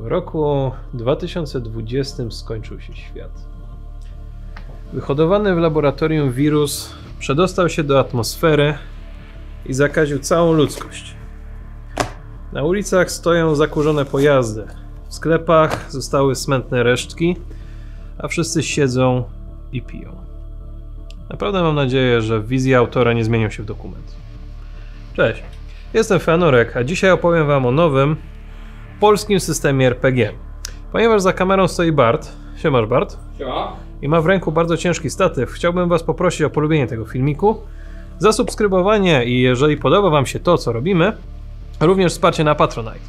W roku 2020 skończył się świat. Wyhodowany w laboratorium wirus przedostał się do atmosfery i zakaził całą ludzkość. Na ulicach stoją zakurzone pojazdy. W sklepach zostały smętne resztki, a wszyscy siedzą i piją. Naprawdę mam nadzieję, że wizje autora nie zmienią się w dokument. Cześć, jestem Feanorek, a dzisiaj opowiem wam o nowym, polskim systemie RPG. Ponieważ za kamerą stoi Bart. Siemasz, Bart. Siema. I ma w ręku bardzo ciężki statyw, chciałbym was poprosić o polubienie tego filmiku, zasubskrybowanie i jeżeli podoba wam się to, co robimy, również wsparcie na Patronite.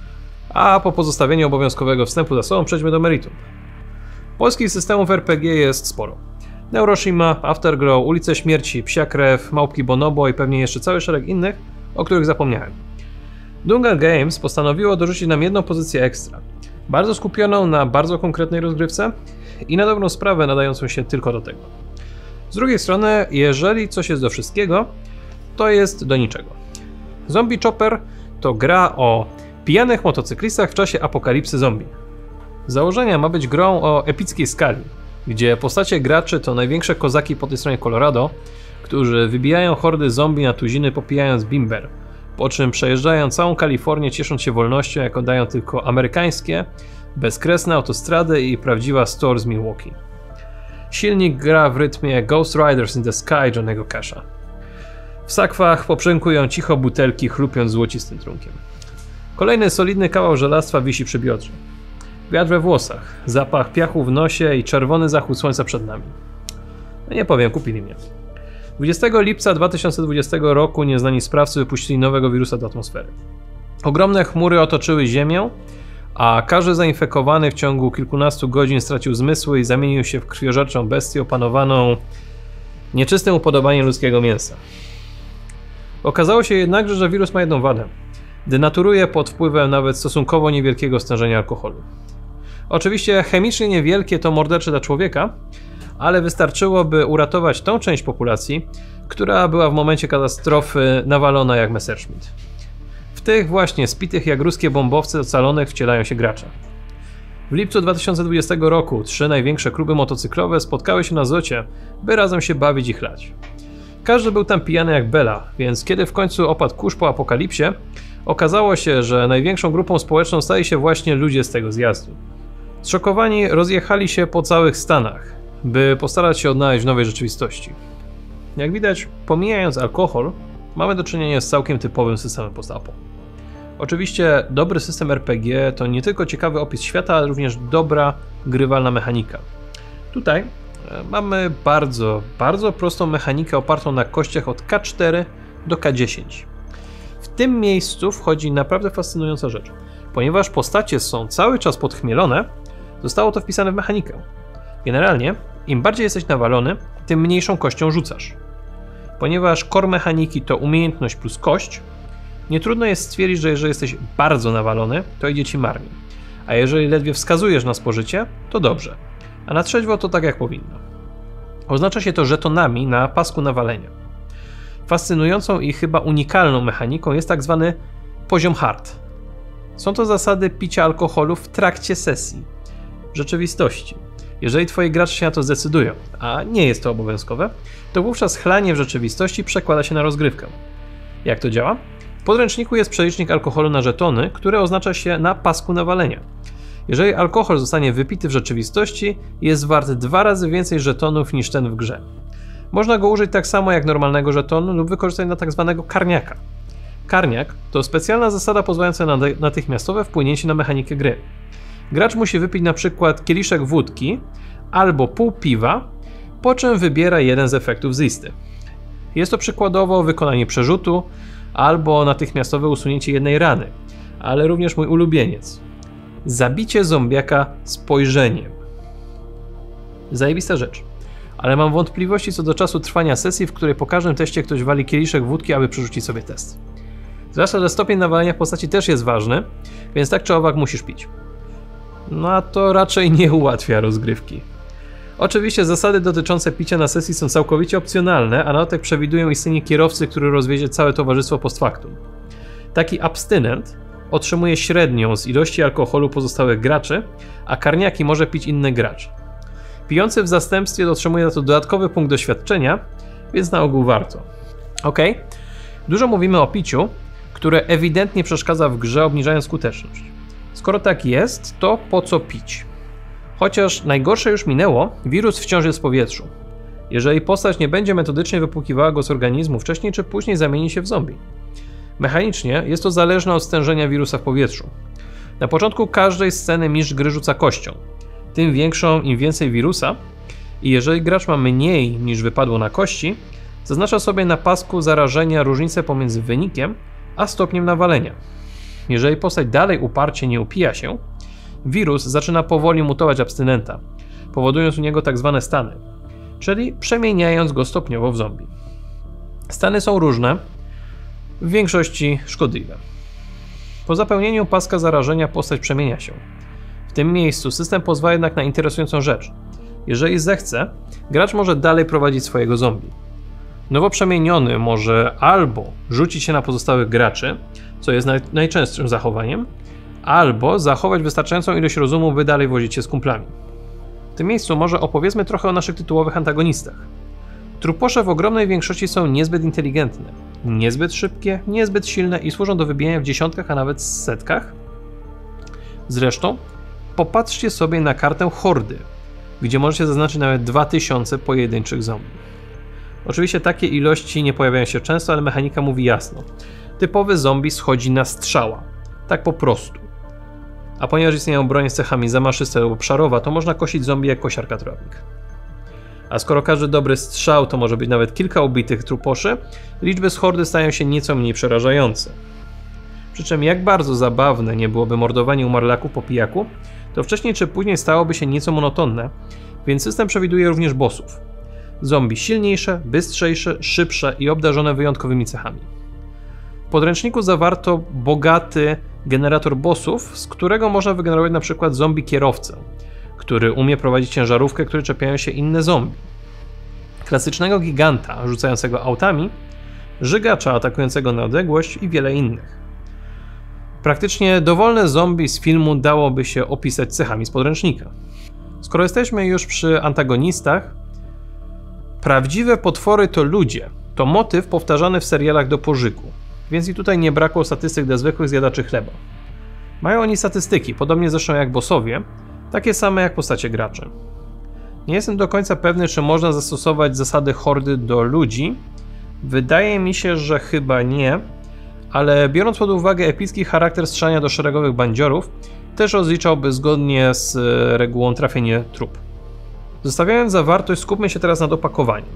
A po pozostawieniu obowiązkowego wstępu za sobą przejdźmy do meritum. Polskich systemów RPG jest sporo. Neuroshima, Afterglow, Ulice Śmierci, Psia Krew, Małpki Bonobo i pewnie jeszcze cały szereg innych, o których zapomniałem. Dungeon Games postanowiło dorzucić nam jedną pozycję ekstra. Bardzo skupioną na bardzo konkretnej rozgrywce i na dobrą sprawę nadającą się tylko do tego. Z drugiej strony, jeżeli coś jest do wszystkiego, to jest do niczego. Zombie Chopper to gra o pijanych motocyklistach w czasie apokalipsy zombie. Z założenia ma być grą o epickiej skali, gdzie postacie graczy to największe kozaki po tej stronie Colorado, którzy wybijają hordy zombie na tuziny popijając bimber, po czym przejeżdżają całą Kalifornię ciesząc się wolnością, jak oddają tylko amerykańskie, bezkresne autostrady i prawdziwa Store z Milwaukee. Silnik gra w rytmie Ghost Riders in the Sky Johnny'ego Casha. W sakwach poprzękują cicho butelki, chlupiąc złocistym trunkiem. Kolejny solidny kawał żelastwa wisi przy biodrze. Wiatr we włosach, zapach piachu w nosie i czerwony zachód słońca przed nami. No nie powiem, kupili mnie. 20 lipca 2020 roku nieznani sprawcy wypuścili nowego wirusa do atmosfery. Ogromne chmury otoczyły Ziemię, a każdy zainfekowany w ciągu kilkunastu godzin stracił zmysły i zamienił się w krwiożerczą bestię opanowaną nieczystym upodobaniem ludzkiego mięsa. Okazało się jednakże, że wirus ma jedną wadę. Denaturuje pod wpływem nawet stosunkowo niewielkiego stężenia alkoholu. Oczywiście chemicznie niewielkie to mordercze dla człowieka, ale wystarczyło, by uratować tą część populacji, która była w momencie katastrofy nawalona jak Messerschmitt. W tych właśnie spitych jak ruskie bombowce ocalonych wcielają się gracze. W lipcu 2020 roku 3 największe kluby motocyklowe spotkały się na zocie, by razem się bawić i chlać. Każdy był tam pijany jak Bela, więc kiedy w końcu opadł kurz po apokalipsie, okazało się, że największą grupą społeczną stali się właśnie ludzie z tego zjazdu. Zszokowani rozjechali się po całych Stanach, by postarać się odnaleźć w nowej rzeczywistości. Jak widać, pomijając alkohol, mamy do czynienia z całkiem typowym systemem post-apo. Oczywiście dobry system RPG to nie tylko ciekawy opis świata, ale również dobra, grywalna mechanika. Tutaj mamy bardzo prostą mechanikę opartą na kościach od K4 do K10. W tym miejscu wchodzi naprawdę fascynująca rzecz. Ponieważ postacie są cały czas podchmielone, zostało to wpisane w mechanikę. Generalnie, im bardziej jesteś nawalony, tym mniejszą kością rzucasz. Ponieważ core mechaniki to umiejętność plus kość, nie trudno jest stwierdzić, że jeżeli jesteś bardzo nawalony, to idzie ci marnie. A jeżeli ledwie wskazujesz na spożycie, to dobrze. A na trzeźwo to tak jak powinno. Oznacza się to żetonami na pasku nawalenia. Fascynującą i chyba unikalną mechaniką jest tak zwany poziom hard. Są to zasady picia alkoholu w trakcie sesji. W rzeczywistości. Jeżeli twoi gracze się na to zdecydują, a nie jest to obowiązkowe, to wówczas chlanie w rzeczywistości przekłada się na rozgrywkę. Jak to działa? W podręczniku jest przelicznik alkoholu na żetony, który oznacza się na pasku nawalenia. Jeżeli alkohol zostanie wypity w rzeczywistości, jest wart 2 razy więcej żetonów niż ten w grze. Można go użyć tak samo jak normalnego żetonu lub wykorzystać na tak zwanego karniaka. Karniak to specjalna zasada pozwalająca na natychmiastowe wpłynięcie na mechanikę gry. Gracz musi wypić na przykład kieliszek wódki albo pół piwa, po czym wybiera jeden z efektów z listy. Jest to przykładowo wykonanie przerzutu albo natychmiastowe usunięcie jednej rany, ale również mój ulubieniec. Zabicie zombiaka spojrzeniem. Zajebista rzecz. Ale mam wątpliwości co do czasu trwania sesji, w której po każdym teście ktoś wali kieliszek wódki, aby przerzucić sobie test. Zwłaszcza, że stopień nawalenia postaci też jest ważny, więc tak czy owak musisz pić. No a to raczej nie ułatwia rozgrywki. Oczywiście zasady dotyczące picia na sesji są całkowicie opcjonalne, a na dodatek przewidują istnienie kierowcy, który rozwiezie całe towarzystwo post factum. Taki abstynent otrzymuje średnią z ilości alkoholu pozostałych graczy, a karniaki może pić inny gracz. Pijący w zastępstwie otrzymuje za to dodatkowy punkt doświadczenia, więc na ogół warto. Ok, dużo mówimy o piciu, które ewidentnie przeszkadza w grze, obniżając skuteczność. Skoro tak jest, to po co pić? Chociaż najgorsze już minęło, wirus wciąż jest w powietrzu. Jeżeli postać nie będzie metodycznie wypłukiwała go z organizmu, wcześniej czy później zamieni się w zombie. Mechanicznie jest to zależne od stężenia wirusa w powietrzu. Na początku każdej sceny mistrz gry rzuca kością. Tym większą, im więcej wirusa, i jeżeli gracz ma mniej niż wypadło na kości, zaznacza sobie na pasku zarażenia różnicę pomiędzy wynikiem a stopniem nawalenia. Jeżeli postać dalej uparcie nie upija się, wirus zaczyna powoli mutować abstynenta, powodując u niego tak zwane stany, czyli przemieniając go stopniowo w zombie. Stany są różne, w większości szkodliwe. Po zapełnieniu paska zarażenia postać przemienia się. W tym miejscu system pozwala jednak na interesującą rzecz. Jeżeli zechce, gracz może dalej prowadzić swojego zombie. Nowo przemieniony może albo rzucić się na pozostałych graczy, co jest najczęstszym zachowaniem, albo zachować wystarczającą ilość rozumu, by dalej wozić się z kumplami. W tym miejscu może opowiedzmy trochę o naszych tytułowych antagonistach. Truposze w ogromnej większości są niezbyt inteligentne, niezbyt szybkie, niezbyt silne i służą do wybijania w dziesiątkach, a nawet setkach. Zresztą, popatrzcie sobie na kartę Hordy, gdzie możecie zaznaczyć nawet 2000 pojedynczych zombie. Oczywiście takie ilości nie pojawiają się często, ale mechanika mówi jasno. Typowy zombie schodzi na strzała. Tak po prostu. A ponieważ istnieją bronie z cechami zamaszysta lub obszarowa, to można kosić zombie jak kosiarka trawnik. A skoro każdy dobry strzał to może być nawet kilka ubitych truposzy, liczby z hordy stają się nieco mniej przerażające. Przy czym jak bardzo zabawne nie byłoby mordowanie umarlaków po pijaku, to wcześniej czy później stałoby się nieco monotonne, więc system przewiduje również bossów. Zombie silniejsze, bystrzejsze, szybsze i obdarzone wyjątkowymi cechami. W podręczniku zawarto bogaty generator bossów, z którego można wygenerować np. zombie kierowcę, który umie prowadzić ciężarówkę, której czepiają się inne zombie. Klasycznego giganta rzucającego autami, żygacza atakującego na odległość i wiele innych. Praktycznie dowolne zombie z filmu dałoby się opisać cechami z podręcznika. Skoro jesteśmy już przy antagonistach, prawdziwe potwory to ludzie. To motyw powtarzany w serialach do pożygu, więc i tutaj nie brakło statystyk dla zwykłych zjadaczy chleba. Mają oni statystyki, podobnie zresztą jak bossowie, takie same jak postacie graczy. Nie jestem do końca pewny, czy można zastosować zasady hordy do ludzi. Wydaje mi się, że chyba nie, ale biorąc pod uwagę epicki charakter strzelania do szeregowych bandziorów, też rozliczałby zgodnie z regułą trafienie trup. Zostawiając zawartość, skupmy się teraz nad opakowaniem.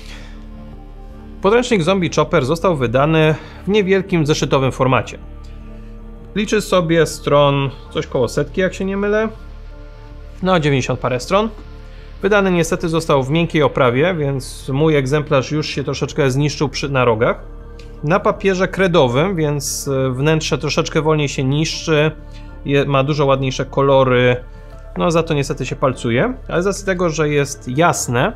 Podręcznik Zombie Chopper został wydany w niewielkim zeszytowym formacie. Liczy sobie stron coś koło setki, jak się nie mylę. No, 90 parę stron. Wydany niestety został w miękkiej oprawie, więc mój egzemplarz już się troszeczkę zniszczył na rogach. Na papierze kredowym, więc wnętrze troszeczkę wolniej się niszczy, ma dużo ładniejsze kolory, no za to niestety się palcuje, ale z racji tego, że jest jasne,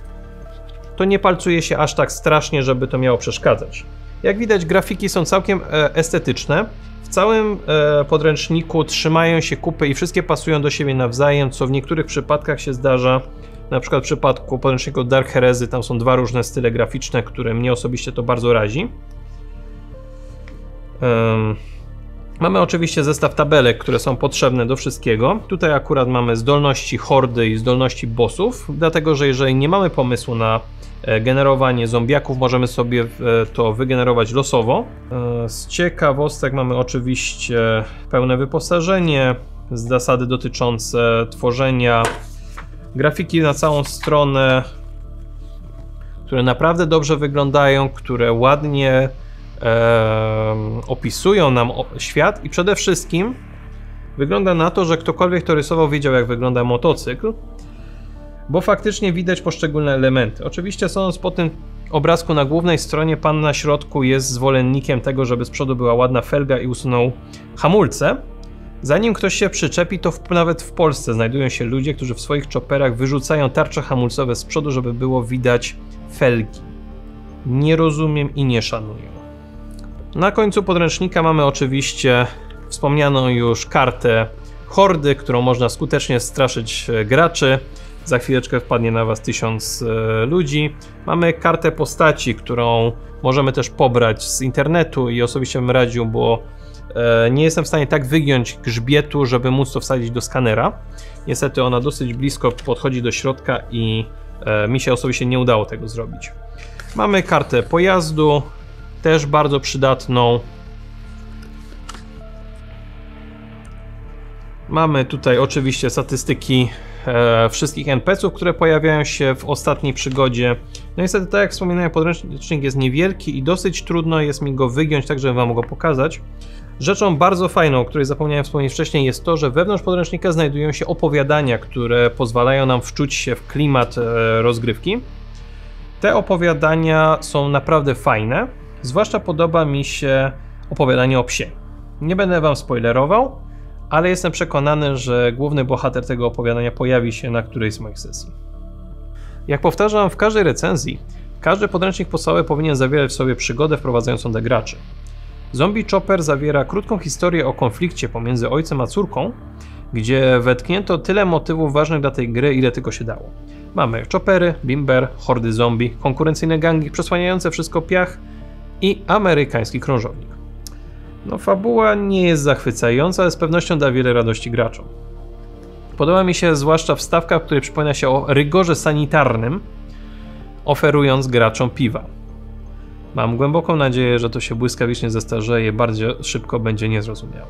to nie palcuje się aż tak strasznie, żeby to miało przeszkadzać. Jak widać, grafiki są całkiem estetyczne. W całym podręczniku trzymają się kupy i wszystkie pasują do siebie nawzajem, co w niektórych przypadkach się zdarza. Na przykład w przypadku podręczniku Dark Heresy tam są dwa różne style graficzne, które mnie osobiście to bardzo razi. Mamy oczywiście zestaw tabelek, które są potrzebne do wszystkiego. Tutaj akurat mamy zdolności hordy i zdolności bossów, dlatego że jeżeli nie mamy pomysłu na generowanie zombiaków, możemy sobie to wygenerować losowo. Z ciekawostek mamy oczywiście pełne wyposażenie, zasady dotyczące tworzenia grafiki na całą stronę, które naprawdę dobrze wyglądają, które ładnie opisują nam świat i przede wszystkim wygląda na to, że ktokolwiek to rysował, wiedział, jak wygląda motocykl, bo faktycznie widać poszczególne elementy. Oczywiście są po tym obrazku na głównej stronie, pan na środku jest zwolennikiem tego, żeby z przodu była ładna felga i usunął hamulce. Zanim ktoś się przyczepi, to nawet w Polsce znajdują się ludzie, którzy w swoich chopperach wyrzucają tarcze hamulcowe z przodu, żeby było widać felgi. Nie rozumiem i nie szanuję. Na końcu podręcznika mamy oczywiście wspomnianą już kartę Hordy, którą można skutecznie straszyć graczy. Za chwileczkę wpadnie na was 1000 ludzi. Mamy kartę postaci, którą możemy też pobrać z internetu i osobiście bym radził, bo nie jestem w stanie tak wygiąć grzbietu, żeby móc to wsadzić do skanera. Niestety ona dosyć blisko podchodzi do środka i mi się osobiście nie udało tego zrobić. Mamy kartę pojazdu, też bardzo przydatną. Mamy tutaj oczywiście statystyki wszystkich NPC-ów, które pojawiają się w ostatniej przygodzie. No niestety, tak jak wspominałem, podręcznik jest niewielki i dosyć trudno jest mi go wygiąć, tak żebym wam go pokazać. Rzeczą bardzo fajną, o której zapomniałem wspomnieć wcześniej, jest to, że wewnątrz podręcznika znajdują się opowiadania, które pozwalają nam wczuć się w klimat rozgrywki. Te opowiadania są naprawdę fajne, zwłaszcza podoba mi się opowiadanie o psie. Nie będę wam spoilerował, ale jestem przekonany, że główny bohater tego opowiadania pojawi się na którejś z moich sesji. Jak powtarzam w każdej recenzji, każdy podręcznik podstawowy powinien zawierać w sobie przygodę wprowadzającą do graczy. Zombie Chopper zawiera krótką historię o konflikcie pomiędzy ojcem a córką, gdzie wetknięto tyle motywów ważnych dla tej gry, ile tylko się dało. Mamy choppery, bimber, hordy zombie, konkurencyjne gangi przesłaniające wszystko piach i amerykański krążownik. No, fabuła nie jest zachwycająca, ale z pewnością da wiele radości graczom. Podoba mi się zwłaszcza wstawka, w której przypomina się o rygorze sanitarnym, oferując graczom piwa. Mam głęboką nadzieję, że to się błyskawicznie zestarzeje, bardzo szybko będzie niezrozumiałe.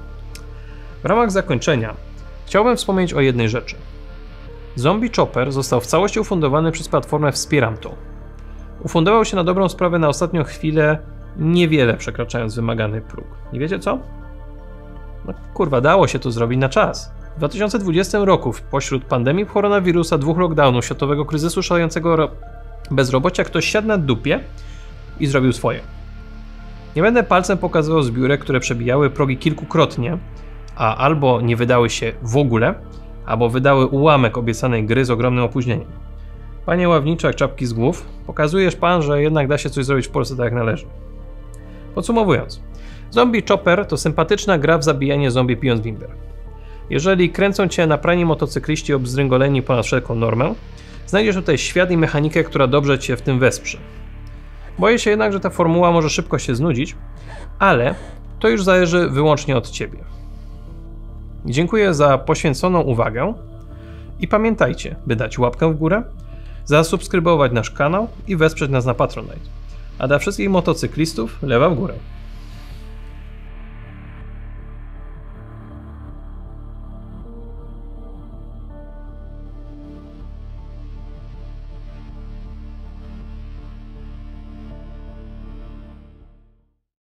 W ramach zakończenia chciałbym wspomnieć o jednej rzeczy. Zombie Chopper został w całości ufundowany przez platformę Wspieramto. Ufundował się na dobrą sprawę na ostatnią chwilę, niewiele przekraczając wymagany próg. Nie wiecie co? No kurwa, dało się to zrobić na czas. W 2020 roku, pośród pandemii koronawirusa, 2 lockdownów, światowego kryzysu, szalejącego bezrobocia, ktoś siadł na dupie i zrobił swoje. Nie będę palcem pokazywał zbiórek, które przebijały progi kilkukrotnie, a albo nie wydały się w ogóle, albo wydały ułamek obiecanej gry z ogromnym opóźnieniem. Panie Ławniczak, czapki z głów, pokazujesz pan, że jednak da się coś zrobić w Polsce tak jak należy. Podsumowując, Zombie Chopper to sympatyczna gra w zabijanie zombie pijąc bimber. Jeżeli kręcą cię na prani motocykliści obzdręgoleni ponad wszelką normę, znajdziesz tutaj świat i mechanikę, która dobrze cię w tym wesprze. Boję się jednak, że ta formuła może szybko się znudzić, ale to już zależy wyłącznie od ciebie. Dziękuję za poświęconą uwagę i pamiętajcie, by dać łapkę w górę, zasubskrybować nasz kanał i wesprzeć nas na Patronite. A dla wszystkich motocyklistów lewa w górę.